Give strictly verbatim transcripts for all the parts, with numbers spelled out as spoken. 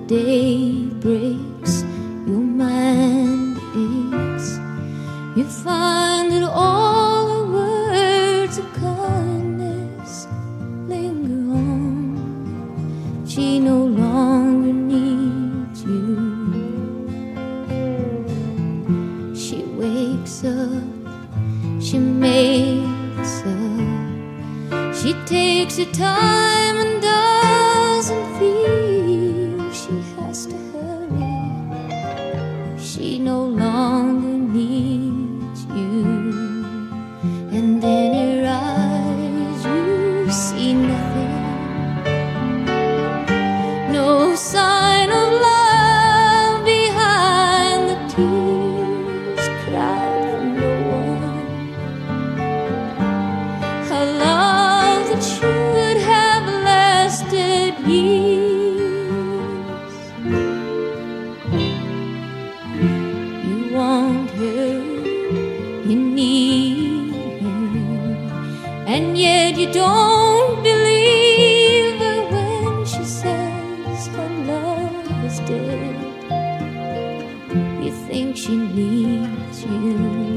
day breaks, your mind aches. You find that all the words of kindness linger on. She no longer needs you. She wakes up, she makes up. She takes her time and doesn't feel she has to hurry. She no longer needs you. And in her eyes you see nothing, no sign of love behind the tears cried from no one. A love that should have lasted years. You want her, you need her, and yet you don't believe her when she says her love is dead. You think she needs you.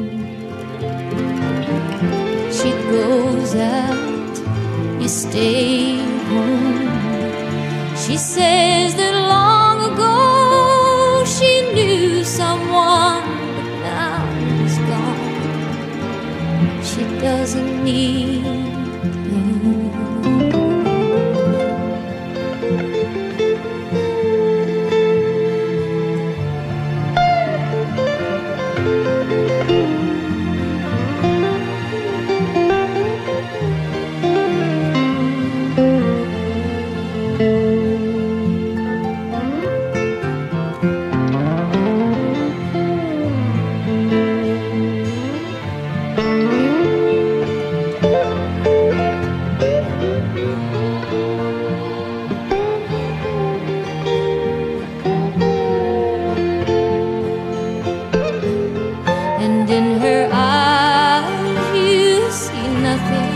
She goes out, you stay home. She says that long ago she knew someone, but now he's gone. She doesn't need him. And in her eyes you see nothing,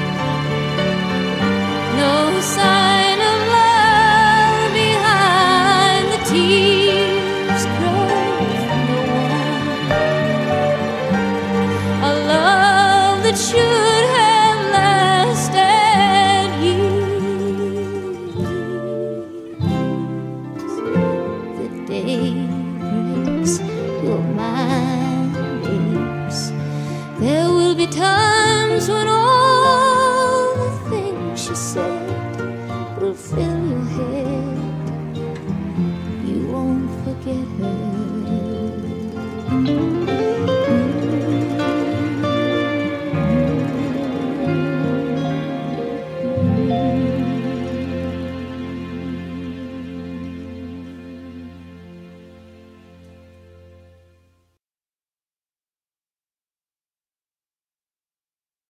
no sign of love behind the tears cried from no one. A love that should have lasted years. The day breaks, your mind aches. There will be times when all the things she said will fill your head. You won't forget her.